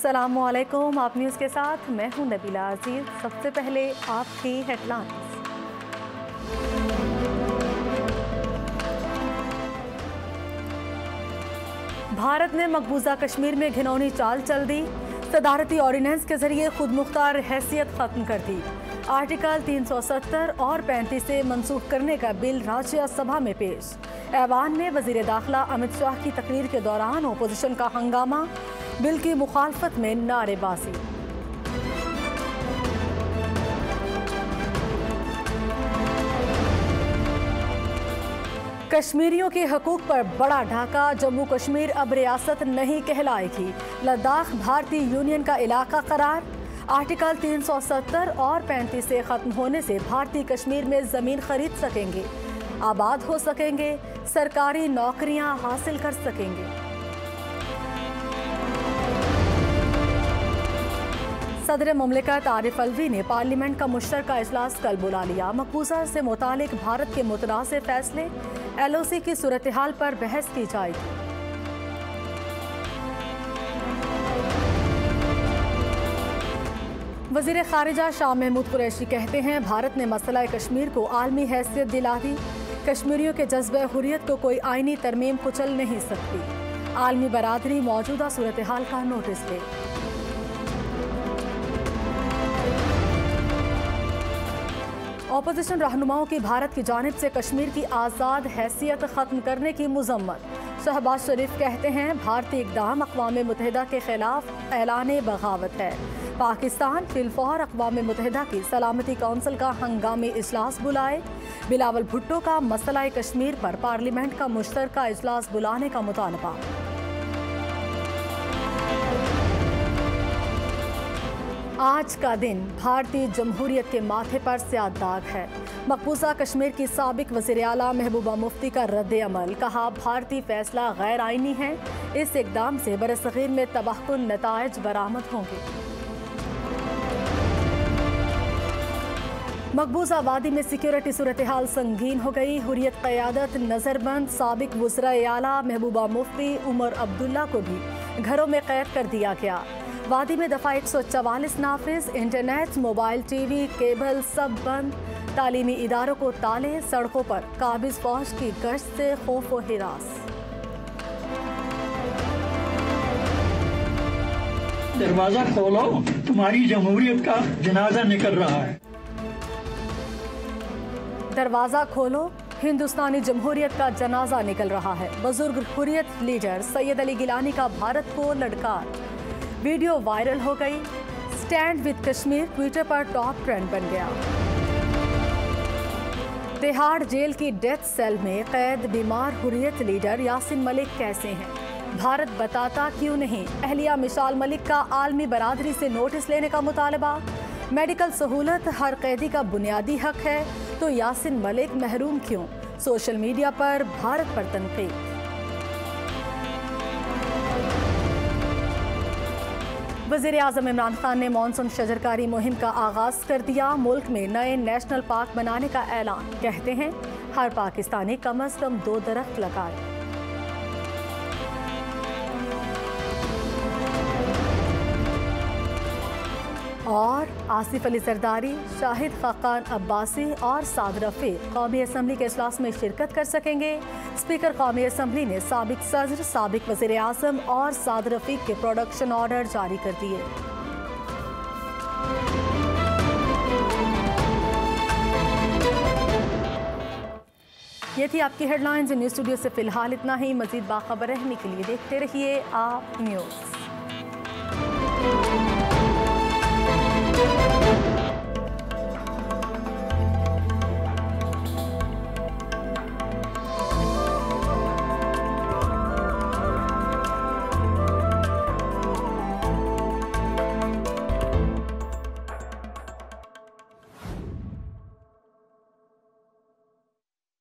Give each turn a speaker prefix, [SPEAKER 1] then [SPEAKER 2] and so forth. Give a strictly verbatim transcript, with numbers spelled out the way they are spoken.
[SPEAKER 1] अस्सलामुअलैकुम, आप न्यूज़ के साथ मैं हूं नबीला अजीज। सबसे पहले आपकी हेडलाइंस। भारत ने मकबूजा कश्मीर में घिनौनी चाल चल दी। सदारती ऑर्डिनेंस के जरिए खुद मुख्तार हैसियत खत्म कर दी। आर्टिकल तीन सौ सत्तर और पैंतीस से मनसूख करने का बिल राज्यसभा में पेश। ऐवान में वजीर दाखिला अमित शाह की तकरीर के दौरान ओपोजिशन का हंगामा, बिल की मुखालफत में नारेबाजी। कश्मीरियों के हकूक पर बड़ा ढाका, जम्मू कश्मीर अब रियासत नहीं कहलाएगी। लद्दाख भारतीय यूनियन का इलाका करार। आर्टिकल तीन सौ सत्तर और पैंतीस से खत्म होने से भारतीय कश्मीर में जमीन खरीद सकेंगे, आबाद हो सकेंगे, सरकारी नौकरियां हासिल कर सकेंगे। सदर मुमलिकत आरिफ अलवी ने पार्लियामेंट का मुश्तरका इजलास कल बुला लिया। मकबूजा से मुतालिक भारत के मुतनाज़ फैसले, एल ओ सी की सूरत हाल पर बहस की जाएगी। वज़ीर ख़ारिजा शाह महमूद कुरैशी कहते हैं, भारत ने मसला कश्मीर को आलमी हैसियत दिला दी। कश्मीरियों के जज्बे हुर्रियत को कोई आईनी तरमीम कुचल नहीं सकती। आलमी बरादरी मौजूदा सूरत हाल का नोटिस ले। ऑपोजिशन रहनुमाओं की भारत की जानिब से कश्मीर की आज़ाद हैसियत ख़त्म करने की मुज़म्मत। शहबाज शरीफ कहते हैं, भारतीय इक़दाम अक़वाम मुत्तहिदा के खिलाफ ऐलान बगावत है। पाकिस्तान फिलफौर अक़वाम मुत्तहिदा की सलामती कौंसिल का हंगामी इजलास बुलाए। बिलावल भुट्टो का मसला कश्मीर पर पार्लियामेंट का मुश्तरका इजलास बुलाने का मुतालबा। आज का दिन भारतीय जमहूरियत के माथे पर स्याह दाग है। मकबूजा कश्मीर की साबिक वज़ीर आला महबूबा मुफ्ती का रद्द अमल, कहा भारतीय फैसला गैर आईनी है। इस इक़दाम से बरसग़ीर में तबाहकुन नताइज बरामद होंगे। मकबूजा वादी में सिक्योरिटी सूरत हाल संगीन हो गई। हुर्रियत क़यादत नज़रबंद साबिक वज़ीर आला महबूबा मुफ्ती उमर अब्दुल्ला को भी घरों में कैद कर दिया गया। वादी में दफ़ा एक सौ चवालीस नाफिज, इंटरनेट, मोबाइल, टीवी, केबल सब बंद। तालीमी इदारों को ताले, सड़कों पर काबिज फौज की गश्त से खौफ व हिरास।
[SPEAKER 2] दरवाजा खोलो, तुम्हारी जमहूरियत का जनाजा निकल रहा है।
[SPEAKER 1] दरवाजा खोलो, हिंदुस्तानी जमहूरियत का जनाजा निकल रहा है। बुजुर्ग हुर्रियत लीडर सैयद अली गिलानी का भारत को ललकार, वीडियो वायरल हो गई। स्टैंड विद कश्मीर ट्विटर पर टॉप ट्रेंड बन गया। तिहाड़ जेल की डेथ सेल में कैद बीमार हुर्रियत लीडर यासिन मलिक कैसे हैं? भारत बताता क्यों नहीं? अहलिया मिसाल मलिक का आलमी बरादरी से नोटिस लेने का मुतालबा। मेडिकल सहूलत हर कैदी का बुनियादी हक है, तो यासिन मलिक महरूम क्यों? सोशल मीडिया पर भारत पर तनकीद। वज़ीर आज़म इमरान खान ने मॉनसून शजरकारी मुहिम का आगाज़ कर दिया। मुल्क में नए नेशनल पार्क बनाने का ऐलान। कहते हैं, हर पाकिस्तानी कम अज़ कम दो दरख्त लगाए। और आसिफ अली जरदारी, शाहिद खाकान अब्बासी और साद रफ़ीक कौमी असम्बली के इजलास में शिरकत कर सकेंगे। स्पीकर कौमी असम्बली ने साबिक सदर, साबिक वज़ीर आज़म और साद रफ़ीक के प्रोडक्शन ऑर्डर जारी कर दिए। ये थी आपकी हेडलाइंस। न्यूज़ स्टूडियो से फिलहाल इतना ही। मज़ीद बाखबर रहने के लिए देखते रहिए आप न्यूज़।